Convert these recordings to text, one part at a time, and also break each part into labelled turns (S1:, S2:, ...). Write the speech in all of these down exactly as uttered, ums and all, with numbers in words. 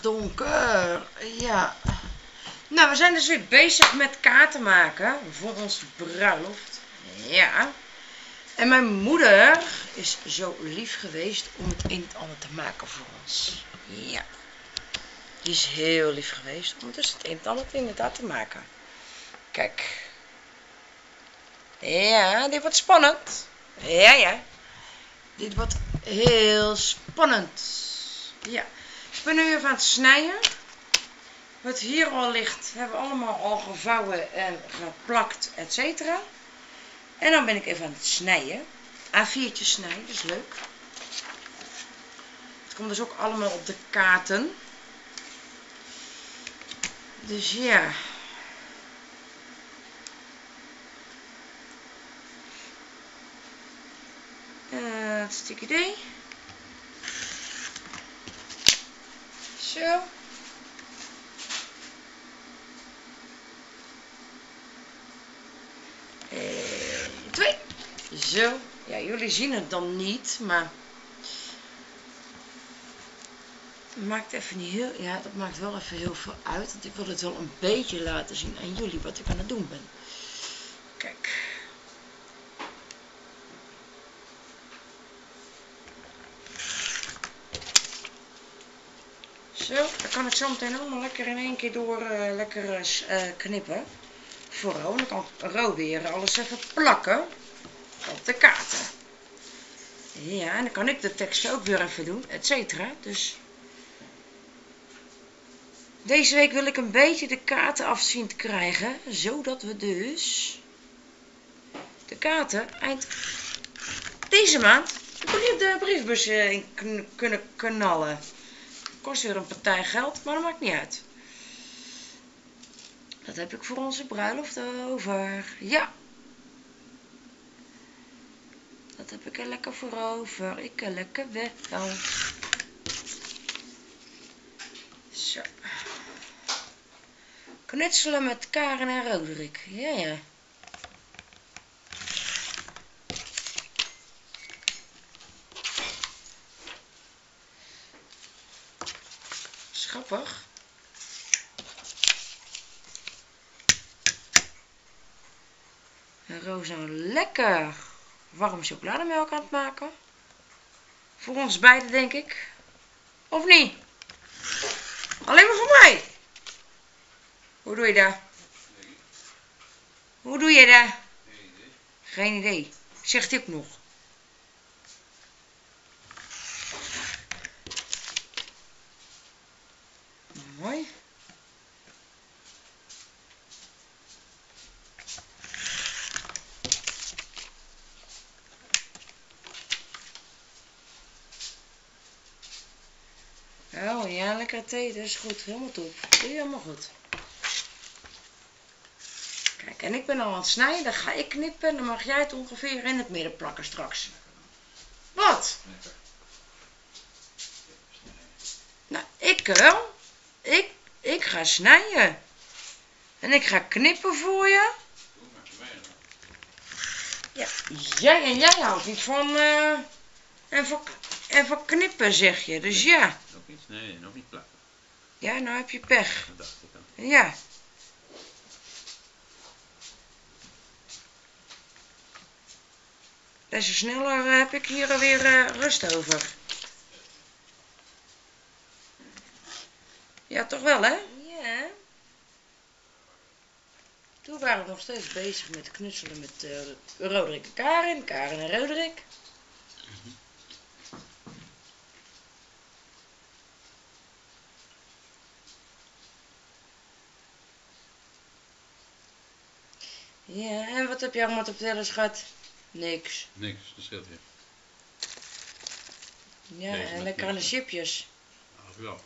S1: donker. Ja. Nou, we zijn dus weer bezig met kaarten maken voor onze bruiloft. Ja. En mijn moeder is zo lief geweest om het een en ander te maken voor ons. Ja. Die is heel lief geweest om dus het een en ander inderdaad te maken. Kijk. Ja, dit wordt spannend. Ja, ja. Dit wordt heel spannend. Ja. Ik ben nu even aan het snijden. Wat hier al ligt, hebben we allemaal al gevouwen en geplakt, et cetera. En dan ben ik even aan het snijden. A viertjes snijden, dat is leuk. Het komt dus ook allemaal op de kaarten. Dus ja. Uh, het stuk idee. Zo. Eén, twee. Zo. Ja, jullie zien het dan niet, maar het maakt even niet heel, ja, dat maakt wel even heel veel uit, want ik wil het wel een beetje laten zien aan jullie wat ik aan het doen ben. Kijk. Zo, dan kan ik zo meteen allemaal lekker in één keer door uh, lekker uh, knippen. Vooral, dan kan ik Ro weer alles even plakken op de kaarten. Ja, en dan kan ik de tekst ook weer even doen, et cetera. Dus deze week wil ik een beetje de kaarten af zien te krijgen, zodat we dus de kaarten eind deze maand de briefbus in kunnen knallen. Kost weer een partij geld, maar dat maakt niet uit. Dat heb ik voor onze bruiloft over. Ja. Dat heb ik er lekker voor over. Ik kan lekker wel. Zo. Knutselen met Karen en Roderick. Ja, ja. Grappig. En Roos nou lekker warme chocolademelk aan het maken. Voor ons beiden, denk ik. Of niet? Alleen maar voor mij. Hoe doe je dat? Hoe doe je dat? Geen idee. Zegt hij ook nog. Mooi. Oh ja, lekker thee, dat is goed. Helemaal top. Doe je helemaal goed. Kijk, en ik ben al aan het snijden. Dan ga ik knippen en dan mag jij het ongeveer in het midden plakken straks. Wat? Nou, ik wel. Ik, ik ga snijden. En ik ga knippen voor je. Ja, jij en jij houdt niet van, uh, en van, en van knippen, zeg je. Dus ja.
S2: Nog niet? Nee, nog niet plakken.
S1: Ja, nou heb je pech.
S2: Dat dacht ik al.
S1: Ja. Des te sneller uh, heb ik hier weer uh, rust over. Ja, toch wel, hè? Ja. Toen waren we nog steeds bezig met knutselen met uh, Roderick en Karen. Karen en Roderick.
S2: Mm-hmm.
S1: Ja, en wat heb je allemaal te vertellen, schat? Niks.
S2: Niks, dat scheelt weer.
S1: Ja, deze en lekker aan de chipjes.
S2: Ach wel.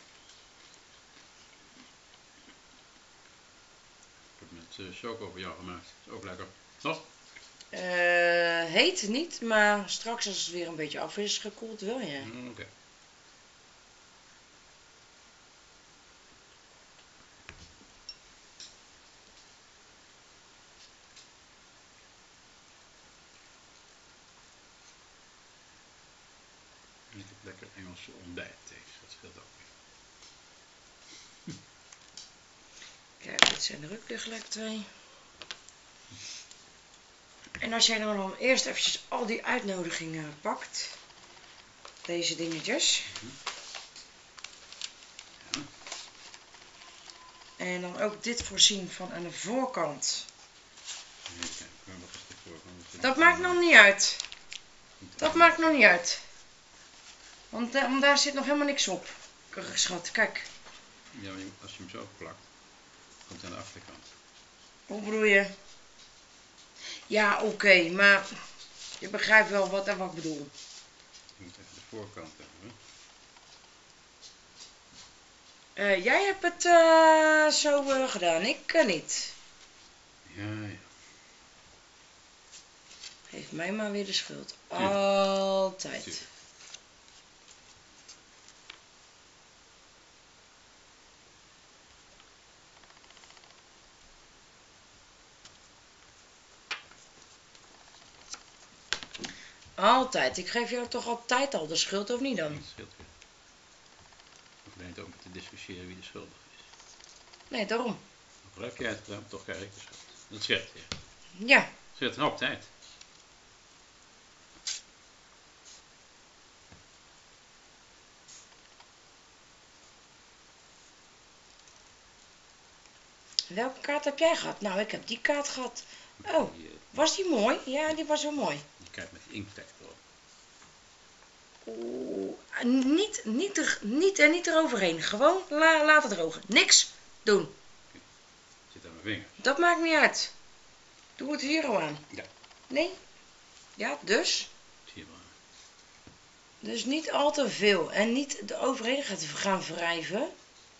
S2: Ik heb met uh, choco voor jou gemaakt. Is ook lekker. Toch?
S1: Uh, heet niet, maar straks als het weer een beetje af is gekoeld wel, ja.
S2: Mm, Oké. Okay. Ik heb lekker Engelse ontbijt. Dat scheelt ook weer.
S1: Kijk, dit zijn er ook weer gelijk twee. En als jij dan, dan eerst eventjes al die uitnodigingen pakt. Deze dingetjes.
S2: Ja.
S1: En dan ook dit voorzien van aan de voorkant.
S2: Even kijken, wat is de voorkant?
S1: Dat maakt nog niet uit. Dat maakt nog niet uit. Want, uh, want daar zit nog helemaal niks op. Keurig schat, kijk.
S2: Ja, maar je- als je hem zo plakt, komt hij aan de achterkant.
S1: Hoe bedoel je? Ja, oké, okay, maar je begrijpt wel wat, wat ik bedoel.
S2: Je moet even de voorkant hebben.
S1: Uh, jij hebt het uh, zo uh, gedaan, ik uh, niet.
S2: Ja, ja.
S1: Geef mij maar weer de schuld.
S2: Tuurlijk.
S1: Altijd.
S2: Tuurlijk.
S1: Altijd. Ik geef jou toch altijd al de schuld, of niet dan?
S2: Dat scheelt weer. Je hoeft niet ook te discussiëren wie de schuldig is.
S1: Nee, daarom.
S2: Hoe heb jij het gedaan? Toch krijg ik de schuld. Dat scheelt weer.
S1: Ja.
S2: Dat scheelt een hoop tijd.
S1: Welke kaart heb jij gehad? Nou, ik heb die kaart gehad. Oh,
S2: Die, uh,
S1: was die mooi? Ja, die was wel mooi.
S2: die kijkt met die inkvlek erop.
S1: Oeh, niet, niet, er, niet en niet eroverheen. Gewoon la, laten drogen. Niks doen.
S2: Zit aan mijn vinger.
S1: Dat maakt niet uit. Doe het hier al aan.
S2: Ja.
S1: Nee? Ja, dus?
S2: Zie je wel.
S1: Dus niet al te veel. En niet de overheen gaat gaan wrijven.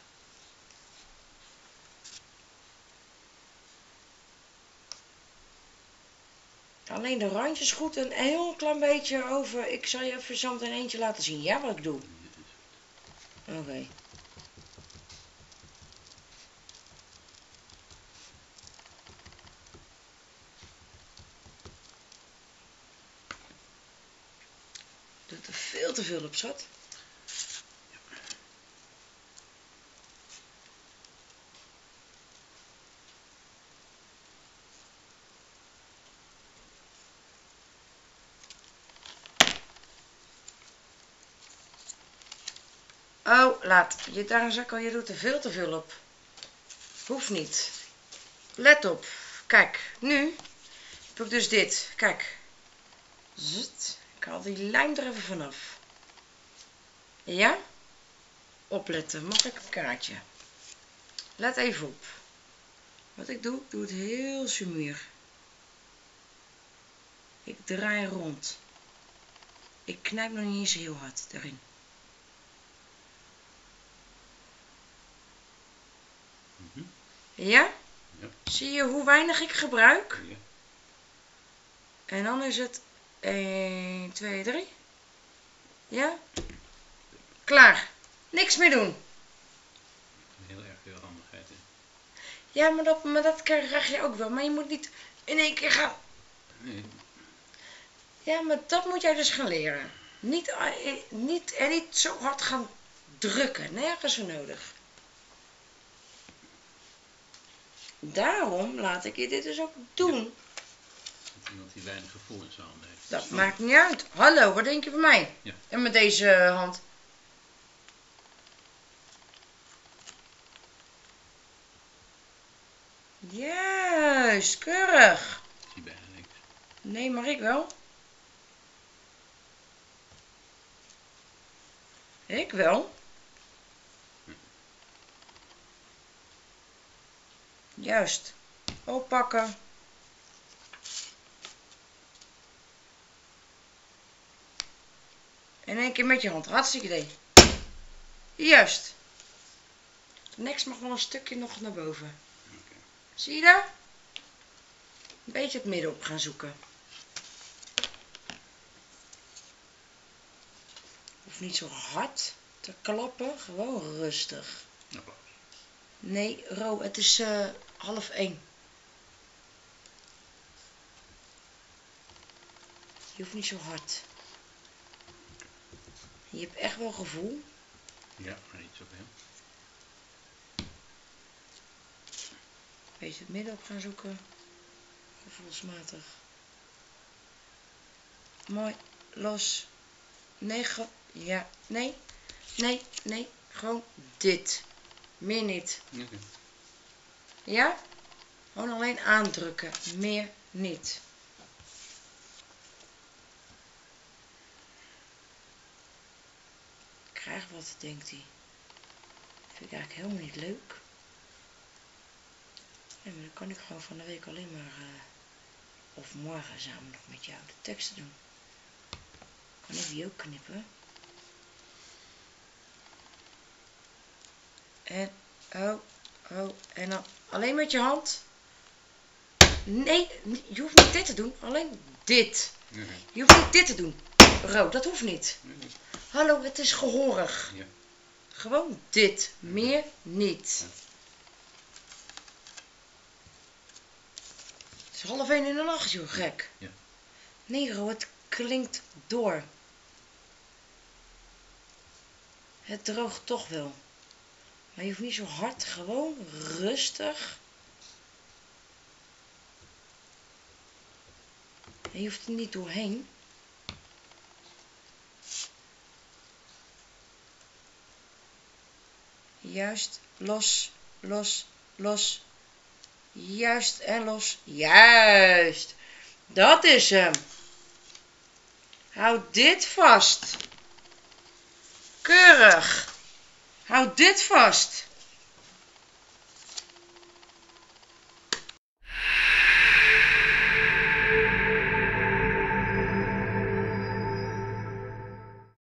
S1: Alleen de randjes goed en een heel klein beetje over. Ik zal je even zo meteen eentje laten zien. Ja, wat ik doe. Oké. Okay. Doet er veel te veel op, schat. Oh, laat. Je, daar zeg ik al, je doet er veel te veel op. Hoeft niet. Let op. Kijk, nu doe ik dus dit. Kijk. Zit. Ik haal die lijm er even vanaf. Ja? Opletten. Mag ik een kaartje? Let even op. Wat ik doe, ik doe het heel sumier. Ik draai rond. Ik knijp nog niet eens heel hard erin.
S2: Mm-hmm.
S1: Ja?
S2: Ja?
S1: Zie je hoe weinig ik gebruik?
S2: Ja.
S1: En dan is het één, twee, drie. Ja? Klaar. Niks meer doen.
S2: Heel erg veel handigheid in.
S1: Ja, maar dat, maar dat krijg je ook wel. Maar je moet niet in één keer gaan.
S2: Nee.
S1: Ja, maar dat moet jij dus gaan leren. Niet, niet, en niet zo hard gaan drukken. Nergens voor nodig. Daarom laat ik je dit dus ook doen.
S2: Ja. Dat iemand die weinig gevoel in zijn handen heeft.
S1: Dat
S2: Snap
S1: maakt niet uit. Hallo, wat denk je van mij?
S2: Ja.
S1: En met deze hand. Juist, keurig.
S2: Ik zie bijna niks.
S1: Nee, maar ik wel. Ik wel. Juist. Oppakken. En één keer met je hand. Hartstikke idee. Juist. Niks mag nog een stukje nog naar boven.
S2: Okay.
S1: Zie je dat? Een beetje het midden op gaan zoeken. Hoeft niet zo hard te klappen. Gewoon rustig.
S2: Applaus.
S1: Nee, Ro, het is uh, half één. Je hoeft niet zo hard. Je hebt echt wel gevoel.
S2: Ja, maar niet zoveel.
S1: beetje het midden op gaan zoeken. Gevoelsmatig. Mooi. Los. Nee, ge ja. Nee. Nee, nee. Gewoon dit. Meer niet.
S2: Oké. Okay.
S1: Ja? Gewoon alleen aandrukken. Meer niet. Ik krijg wat, denkt hij. Vind ik eigenlijk helemaal niet leuk. Ja, maar dan kan ik gewoon van de week alleen maar... Uh, of morgen samen nog met jou de teksten doen. Kan ik die ook knippen? En, oh, oh, en dan alleen met je hand. Nee, je hoeft niet dit te doen, alleen dit.
S2: Nee.
S1: Je hoeft niet dit te doen. Rood, dat hoeft niet.
S2: Nee.
S1: Hallo, het is gehoorig.
S2: Ja.
S1: Gewoon dit, meer niet.
S2: Ja.
S1: Het is half één in de nacht, joh, gek.
S2: Ja.
S1: Nee, Ro, het klinkt door. Het droogt toch wel. Maar je hoeft niet zo hard, gewoon rustig. En je hoeft er niet doorheen. Juist, los, los, los. Juist en los. Juist. Dat is hem. Houd dit vast. Keurig. Houd dit vast.